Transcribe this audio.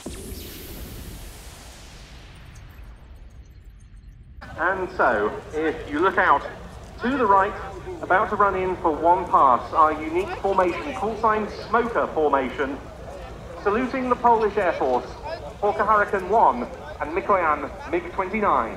And so, if you look out to the right, about to run in for one pass, our unique formation, call sign Smoker formation, saluting the Polish Air Force, Hawker Hurricane 1 and Mikoyan Mk.1.